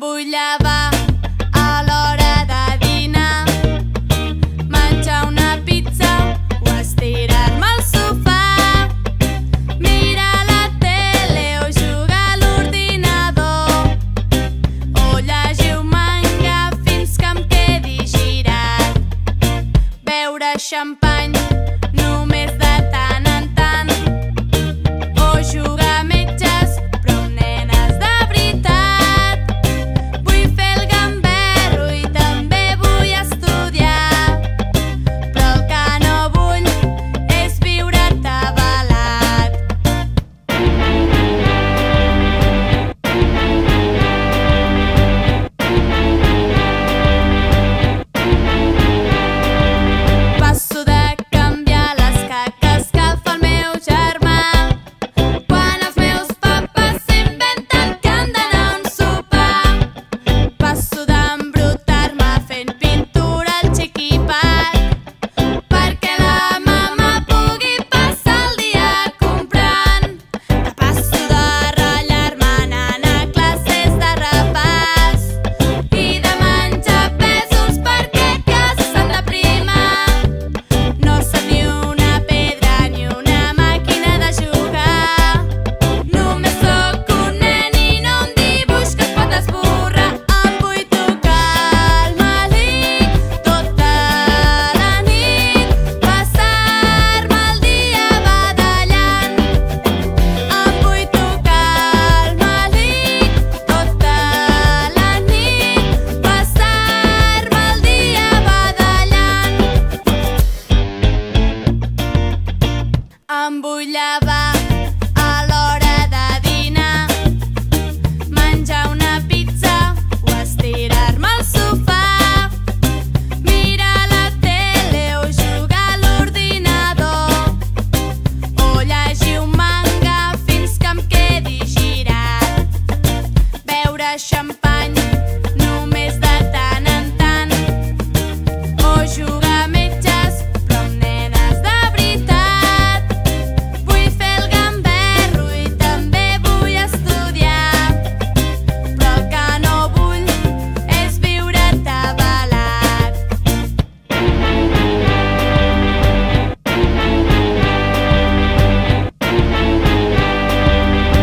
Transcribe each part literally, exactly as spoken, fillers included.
vull llevar a l'hora de dinar, menjar una pizza o estirar-me al sofà, mirar la tele o jugar a l'ordinador, o llegir un manga fins que em quedi girat, beure xampany només de tant en tant, o jugar a metges però amb nenes de veritat. Vull fer el gamberro i també vull estudiar, però el que no vull és viure atabalat. Passo de canviar les caques que fa el meu germà quan els meus papes s'inventen que han d'anar a un sopar. Passo d'embrutar-me fent pintura al xiquipat perquè la mama pugui passar el dia comprant. Que passo de ratllar-me anant a classes de repàs i de menjar pèsols perquè a casa s'han de primar. No sap ni una pedra ni una màquina de jugar. Només sóc un nen i no un dibuix que es pot esborrar. Em vull tocar el melic tota la nit, passar-me el dia badallant. Em vull tocar el melic tota la nit, passar-me el dia badallant. Em vull llevar a l'hora de dinar, menjar una pizza o estirar-me al sofà, mirar la tele o jugar a l'ordinador, o llegir un manga fins que em quedi girat, beure xampany només de tant en tant, o jugar a metges però amb nenes de veritat. Vull fer el gamberro i també vull estudiar, però el que no vull és viure atabalat.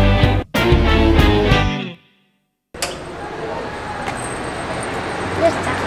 Ya está.